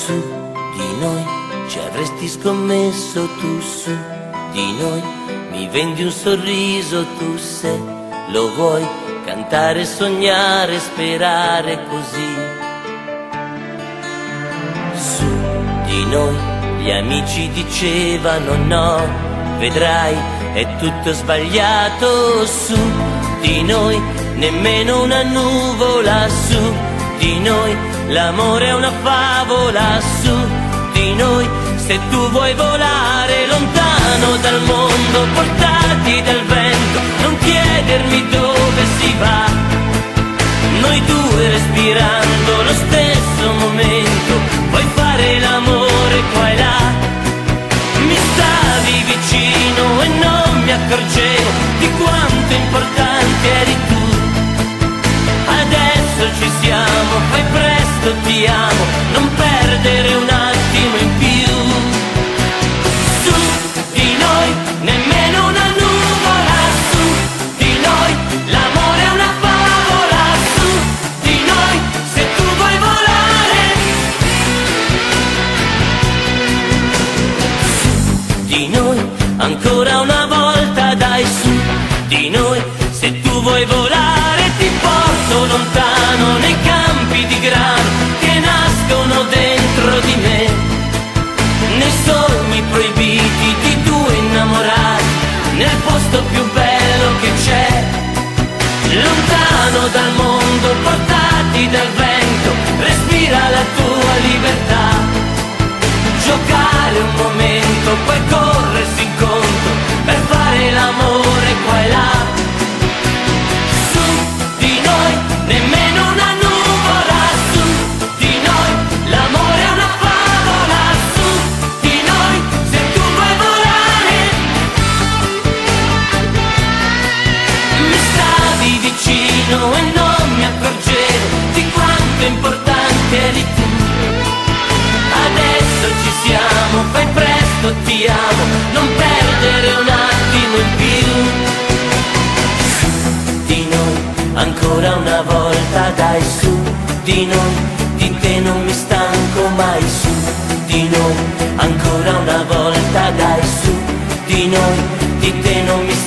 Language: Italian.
su di noi, ci avresti scommesso tu su di noi, mi vendi un sorriso tu se lo vuoi, cantare, sognare, sperare così. Su di noi, gli amici dicevano no, vedrai, è tutto sbagliato. Su di noi, nemmeno una nuvola. Su di noi, l'amore è una favola. Su di noi, se tu vuoi volare lontano dal mondo, portati dal vento, non chiedermi dove si va. Noi due respirando lo stesso momento, vuoi fare l'amore qua e là. Mi stavi vicino e non mi accorgevo di quanto importante eri tu. Adesso ci siamo, fai presto, ti amo, non perdere un attimo in più. Su di noi, nemmeno una nuvola. Su di noi, l'amore è una favola. Su di noi, se tu vuoi volare. Su di noi, ancora una volta dai. Su di noi, se tu vuoi volare ti porto lontano nei campi di grano che nascono dentro di me, nei sogni proibiti di due innamorati, nel posto più bello che c'è, lontano dal mondo, portati dal vento, respira la tua libertà, giocare un momento, poi corrersi incontro per fare l'amore qua e là. Su di noi, nemmeno una nuvola. Su di noi, l'amore è una favola. Su di noi, se tu vuoi volare. Mi stavi vicino e non mi accorgevo di quanto importante eri tu. Adesso ci siamo, fai presto, ti amo, non perdere un attimo in più. Su di noi, ancora una volta dai. Su di noi, di te non mi stanco mai. Su di noi, ancora una volta dai. Su di noi, di te non mi